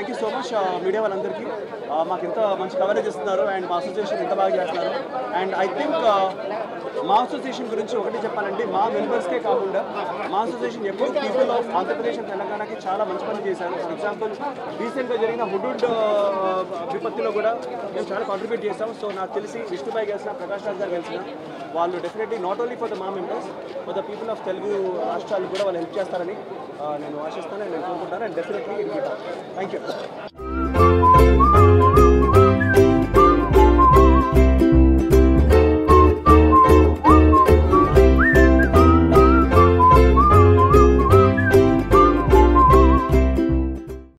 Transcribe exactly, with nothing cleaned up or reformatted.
Thank you so much media వాళ్ళందరికీ మాకు ఇంత మంచి కవరేజ్ ఇస్తున్నారు అండ్ మా అసోసియేషన్ ఎంత బాగా చేస్తున్నారు. అండ్ ఐ థింక్ మా అసోసియేషన్ గురించి ఒకటి చెప్పాలంటే మా మెంబర్స్కే కాకుండా మా అసోసియేషన్ ఎప్పుడు పీపుల్ ఆఫ్ ఆంధ్రప్రదేశ్ అండ్ తెలంగాణకి చాలా మంచి పని చేశారు. ఫర్ ఎగ్జాంపుల్ రీసెంట్గా జరిగిన హుడూడ్ విపత్తిలో కూడా మేము చాలా కాంట్రిబ్యూట్ చేస్తాం. సో నాకు తెలిసి విష్ణుబాయ్ గెలిచిన, ప్రకాష్ రాజ్ గారు గెలిచిన వాళ్ళు definitely not only for the మా members for the people of Telugu రాష్ట్రాలు కూడా వాళ్ళు హెల్ప్ చేస్తారని నేను ఆశిస్తాను, నేను కోరుకుంటాను. And definitely thank you.